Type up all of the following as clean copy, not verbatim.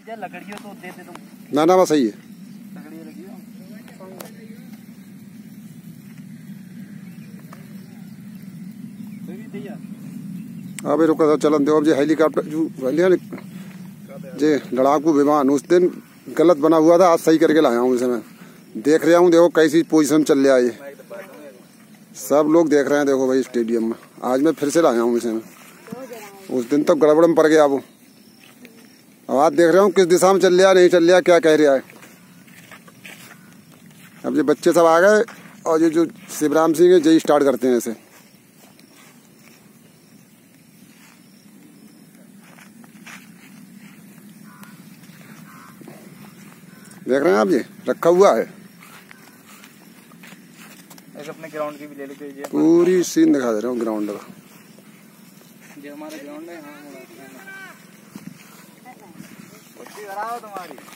लकड़ियों तो दे दे तुम। ना ना बस सही है। लकड़ियाँ लगी हो। अबे रुका चलन दो। अब जो हेलीकॉप्टर जे लड़ाकू विमान उस दिन गलत बना हुआ था, आज सही करके लाया हूँ इसे। मैं देख रहा हूँ, देखो कैसी पोजीशन चल रहा है ये। सब लोग देख रहे हैं, देखो भाई स्टेडियम में। आज मैं फिर से लाया हूँ इसे। उस दिन तो गड़बड़ में पड़ गया वो। अब आज देख रहा हूँ किस दिशा में चल रहा, नहीं चल रहा, क्या कह रहा है। अब ये बच्चे सब आ गए और ये जो शिवराम सिंह है यही स्टार्ट करते हैं इसे। देख रहे हैं आप, ये रखा हुआ है। एक अपने ग्राउंड की भी ले लीजिए। पूरी सीन दिखा दे रहा हूँ ग्राउंड का। ये हमारा ग्राउंड है। तुम्हारी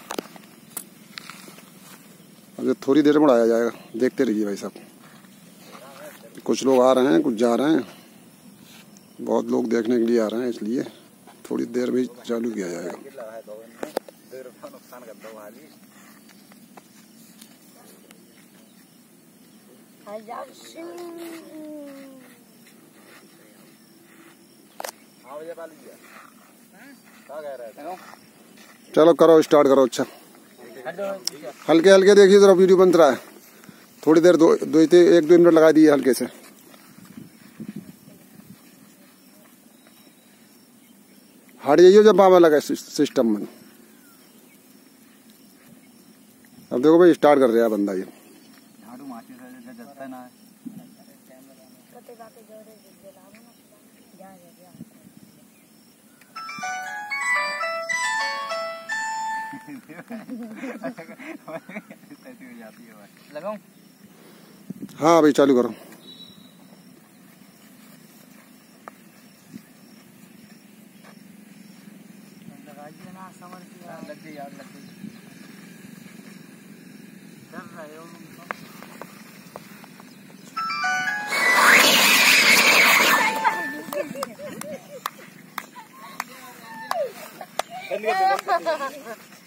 अब ये थोड़ी देर में उड़ाया जाएगा, देखते रहिए भाई साहब। कुछ लोग आ रहे हैं, कुछ जा रहे हैं। बहुत लोग देखने के लिए आ रहे हैं, इसलिए थोड़ी देर में चालू किया जाएगा। चलो करो, स्टार्ट करो। अच्छा हल्के हल्के देखिए जरा, वीडियो बन रहा है। थोड़ी देर एक दो मिनट लगा दिए हल्के से। हट जाइए जब बाबा लगा सिस्टम में। अब देखो भाई स्टार्ट कर रहा है बंदा ये। लगाऊं? हाँ भाई चालू करो। लगाइए ना, समझ लग गई यार, लग गई। डर रहे हो तुम तो।